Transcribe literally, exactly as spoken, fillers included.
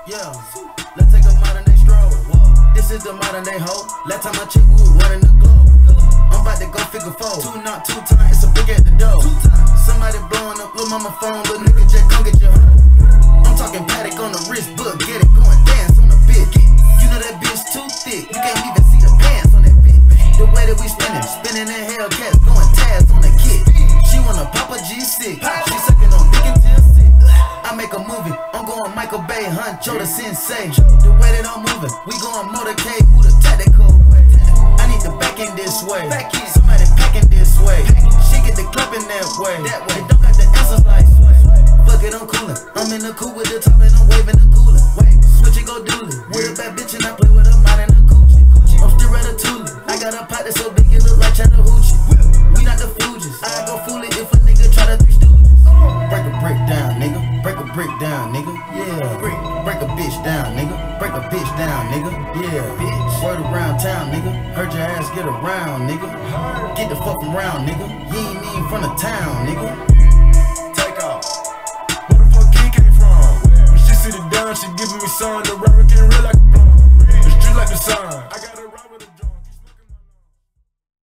Yeah, let's take a modern day stroll. This is the modern day hoe. Last time I checked, we was running the globe. I'm about to go figure four. Two not two times, it's a big at the door. Somebody blowing up, little mama phone, little nigga just come get your hoe. I'm talking paddock on the wrist, but get it going, dance on the bitch. You know that bitch too thick, you can't even see the pants on that bitch. The way that we spinning, spinning in Hellcats, going tabs on the kid. She wanna pop a G six, she sucking on dick until sick. I make a movie, I'm going Michael Bay, Huncho the Sensei. The way that I'm moving, we going motorcade, move the tactical. I need the back in this way, somebody packing this way. She get the clapping that way, that way. Don't got the answers like sway. Fuck it, I'm coolin', I'm in the cool with the top and I'm waving the cooler. Wait, switch it, go dooley. With a bad bitch and I play with her mind and a coochie. I'm still ratatouille, I got a pot that's so big it look like Chattahoochee. We not the Fugees, I go fool it if a nigga try to three stooges. Break a brick down, nigga. Break a brick down, nigga. Yeah. Break, break a bitch down, nigga. Break a bitch down, nigga. Yeah. Bitch. Word around town, nigga. Heard your ass get around, nigga. Get the fuck around, nigga. You ain't even from the town, nigga. Take off. Where the fuck he came from? When she sit it down, she giving me sun. The rapper getting real like a plum. The street like the sun.